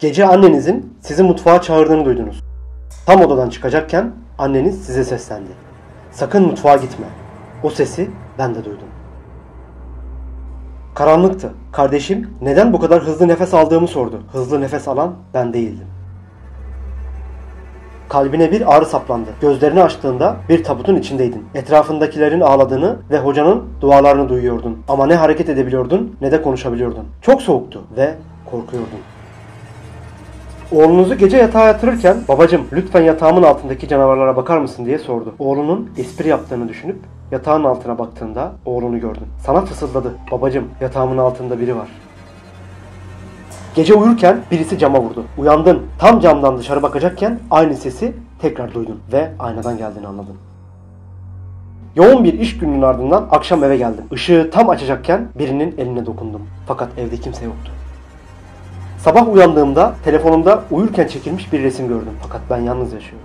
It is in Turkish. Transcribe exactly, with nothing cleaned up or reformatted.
Gece annenizin sizi mutfağa çağırdığını duydunuz. Tam odadan çıkacakken anneniz size seslendi. Sakın mutfağa gitme. O sesi ben de duydum. Karanlıktı. Kardeşim neden bu kadar hızlı nefes aldığımı sordu. Hızlı nefes alan ben değildim. Kalbine bir ağrı saplandı. Gözlerini açtığında bir tabutun içindeydin. Etrafındakilerin ağladığını ve hocanın dualarını duyuyordun. Ama ne hareket edebiliyordun ne de konuşabiliyordun. Çok soğuktu ve korkuyordun. Oğlunuzu gece yatağa yatırırken babacım lütfen yatağımın altındaki canavarlara bakar mısın diye sordu. Oğlunun espri yaptığını düşünüp yatağın altına baktığında oğlunu gördün. Sana fısıldadı. Babacım yatağımın altında biri var. Gece uyurken birisi cama vurdu. Uyandın. Tam camdan dışarı bakacakken aynı sesi tekrar duydun ve aynadan geldiğini anladın. Yoğun bir iş gününün ardından akşam eve geldim. Işığı tam açacakken birinin eline dokundum. Fakat evde kimse yoktu. Sabah uyandığımda telefonumda uyurken çekilmiş bir resim gördüm. Fakat ben yalnız yaşıyorum.